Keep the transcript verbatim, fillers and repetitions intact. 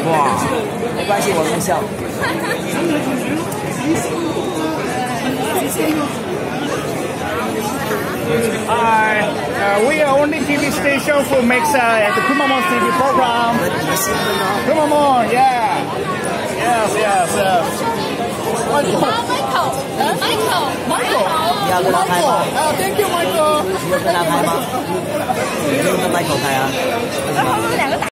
哇，没关系，我们笑。 Hi, uh, we are only T V station who makes uh, the Kumamon T V program. Kumamon, yeah. Yes, yes, yes. Michael. Michael. Michael. Michael. 你要跟他拍吗？ Uh, thank you, Michael. 你要跟他拍吗？你就跟 Michael 拍啊。 然后他们两个打。